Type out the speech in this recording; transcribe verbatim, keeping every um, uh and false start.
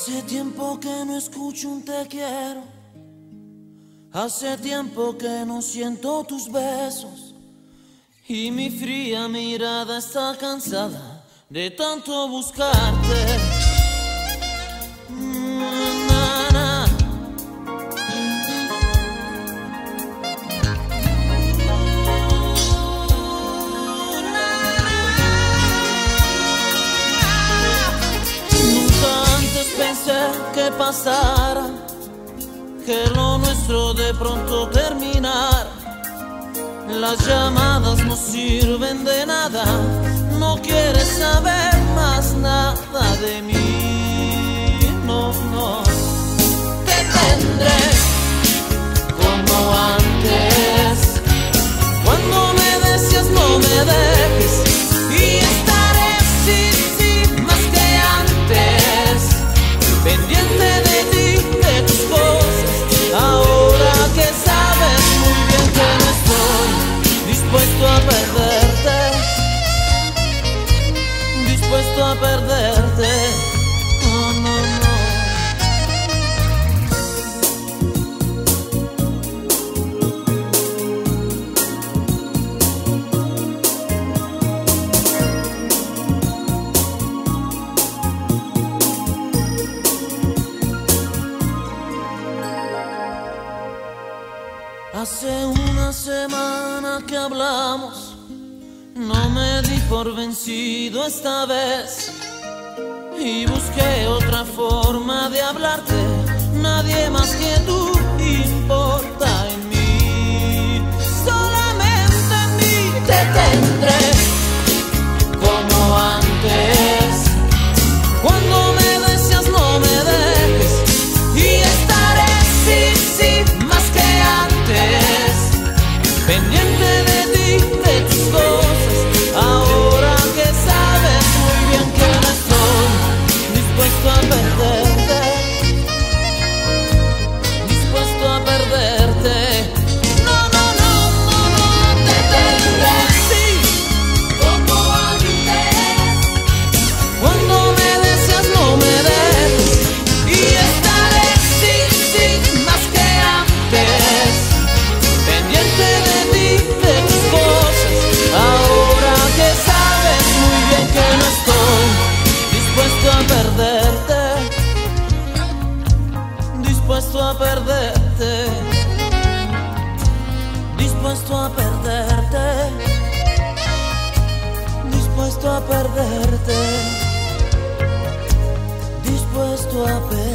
Hace tiempo que no escucho un te quiero. Hace tiempo que no siento tus besos. Y mi fría mirada está cansada de tanto buscarte. Mm, na, na. Nunca antes pensé que pasara, que lo nuestro de pronto terminara. Las llamadas no sirven de nada, no quieres saber más nada de mí. No, no, te tendré como antes. Cuando me decías no me dejes, y estaré, sí, sí, más que antes, pendiente de ti, de tus cosas. Ahora que sabes muy bien que no estoy dispuesto a perderte, dispuesto a perderte. No, no, no. Hace una semana que hablamos, no me di por vencido esta vez y busqué otra forma de hablarte. Nadie más que tú importa en mí, solamente en mí. Te tendré como antes. Cuando me decías no me dejes, y estaré, sí, sí, más que antes, pendiente de ti, de tus cosas. Ahora que sabes muy bien que no estoy dispuesto a perderte, dispuesto a perderte. No, no, no, no, no, te tendré, sí, como antes. Cuando me decías no me dejes, y estaré, sí, sí, más que antes, pendiente de ti, de tus cosas. Ahora que sabes muy bien que no estoy dispuesto a perderte, dispuesto a perderte, dispuesto a perderte, dispuesto a perderte, dispuesto a perderte.